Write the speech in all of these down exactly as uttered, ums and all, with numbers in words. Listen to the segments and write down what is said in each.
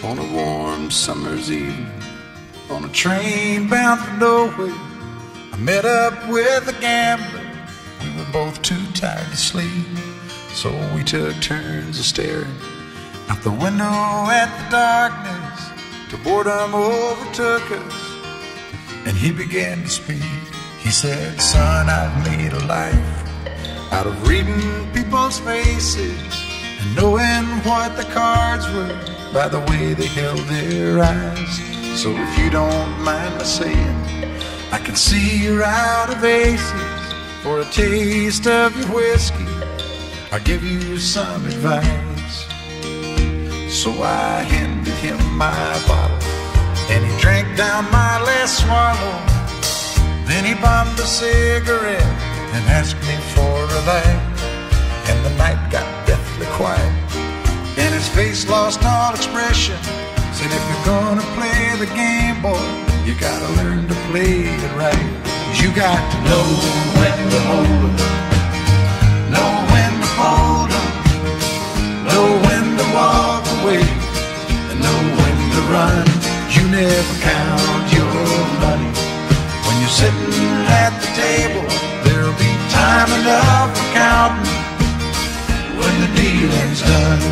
On a warm summer's evening, on a train bound for nowhere, I met up with a gambler. We were both too tired to sleep, so we took turns of staring out the window at the darkness till boredom overtook us, and he began to speak. He said, "Son, I've made a life out of reading people's faces and knowing what the cards were by the way they held their eyes. So if you don't mind my saying, I can see you're out of aces. For a taste of your whiskey, I'll give you some advice." So I handed him my bottle, and he drank down my last swallow. Then he bummed a cigarette and asked me for a light, and the night got deathly quiet, and his face lost all expression. Said, "If you're gonna play the game, boy, you gotta learn to play it right. You got to know when to hold 'em, know when to fold 'em, know when to walk away, and know when to run. You never count your money when you're sitting at the table. There'll be time enough for counting when the dealing's done."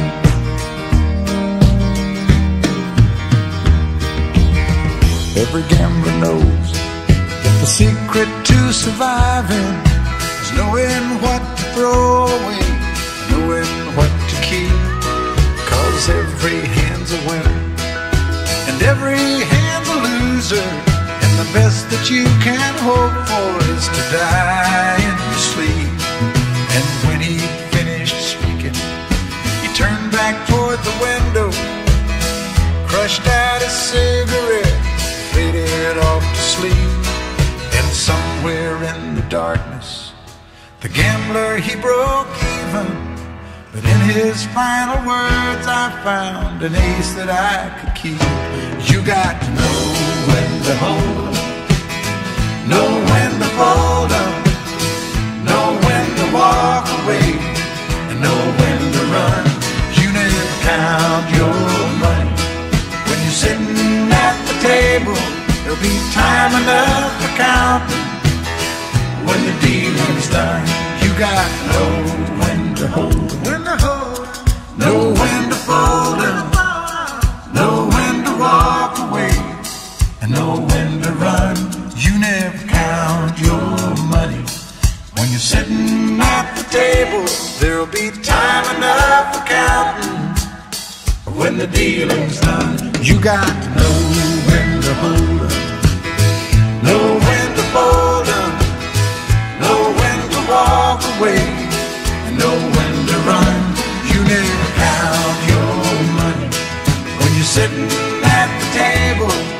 Every gambler knows that the secret to surviving is knowing what to throw away, knowing what to keep. Cause every hand's a winner and every hand's a loser, and the best that you can hope for is to die in your sleep. And when he finished speaking, he turned back toward the window, crushed out his cigarette, faded off to sleep. And somewhere in the darkness, the gambler, he broke even. But in his final words, I found an ace that I could keep. You got to know when to hold 'em, know when to fold 'em, know when to walk away, and know when to run. You never count your money when you're sitting at the table. There'll be time enough for counting when the dealing's done. You got to know when to hold 'em, when to hold 'em, know when to fold 'em, know when to walk away, and know when to run. You never count your money when you're sitting at the table. There'll be time enough for counting when the dealing's done. You got to know when to hold 'em, know when to fold 'em, know when to walk away, and know when to run. You never count your money when you're sitting at the table.